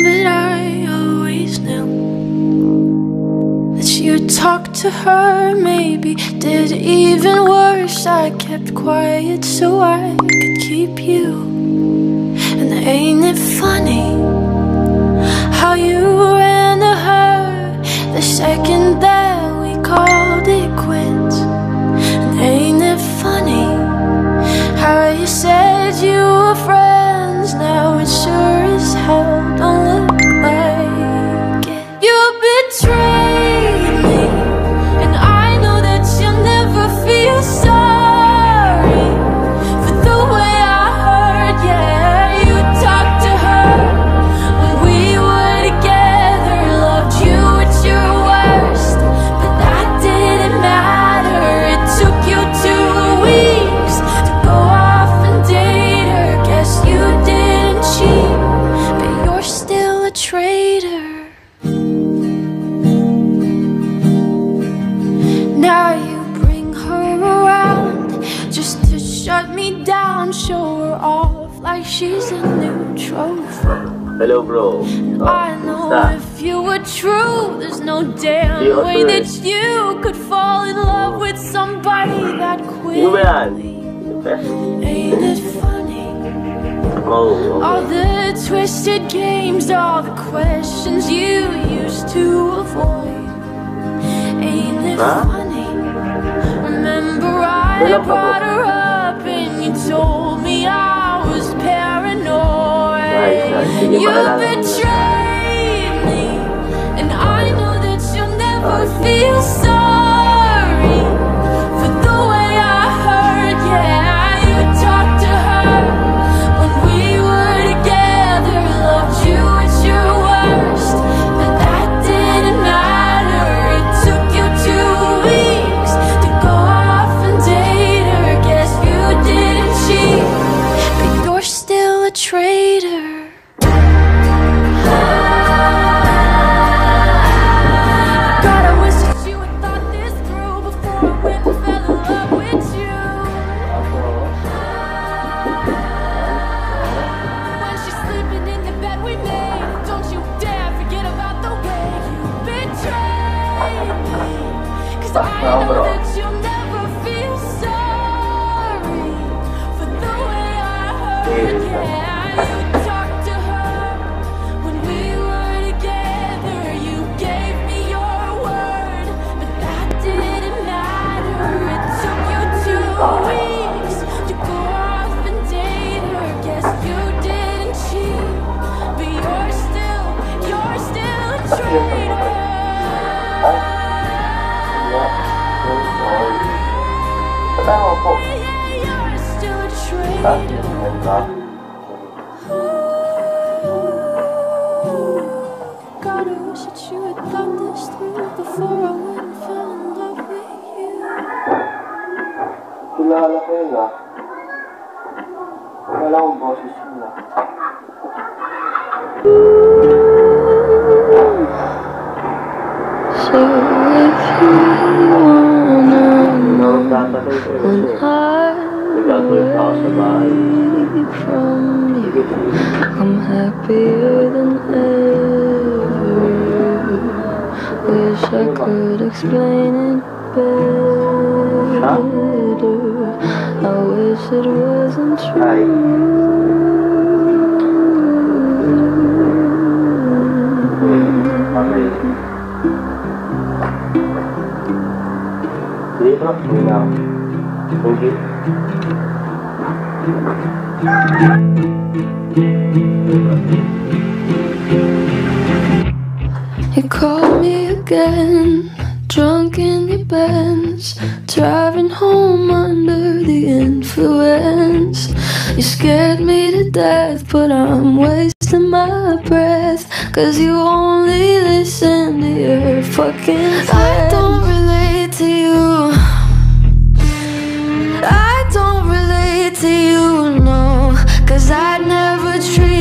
but I always knew that you'd talk to her, maybe did even worse. I kept quiet so I could keep you. And ain't it funny how you ran to her the second that we called it quits? And ain't it funny how you said you were friends, now it sure as hell don't look like it. You betrayed me, and I know that you'll never feel sorry for the way I hurt. Yeah, you talked to her when we were together, loved you at your worst, but that didn't matter. It took you 2 weeks to go off and date her. Guess you didn't cheat, but you're still a traitor. Now you bring her around just to shut me down, show her off like she's a new trophy. Hello, bro. I know if you were true, there's no damn way that you could fall in love with somebody that quickly. Ain't it funny? All the twisted games, all the questions you used to avoid. Ain't it funny? Remember I brought her up and you told me I was paranoid. You betrayed me, and I know that you'll never feel sorry for the way I hurt. Yeah, you talked to her when we were together, loved you at your worst, but that didn't matter. It took you 2 weeks to go off and date her. Guess you didn't cheat, but you're still a traitor. God, I wish that you had thought this through before I went and fell in love with you. When she's sleeping in the bed we made, don't you dare forget about the way you betrayed me. 'Cause I know that you'll never feel sorry for the way I hurt. Yeah, you talked to her when we were together, you gave me your word, but that didn't matter. It took you 2 weeks to go off and date her. Guess you didn't cheat, but you're still a traitor. Yeah, you're still a traitor. God, I wish that you had thought this through before I went and fell in love with you. Kilala ko yun ah. Wala akong boses yun ah. So if you wanna know when I'm away from you, I'm happier than ever. Wish I could explain it better. I wish it wasn't true. Thank you. You called me again, drunk in your Benz, driving home under the influence. You scared me to death, but I'm wasting my breath, 'cause you only listen to your fucking friends. I don't relate to you, I don't relate to you, no, 'cause I'd never treat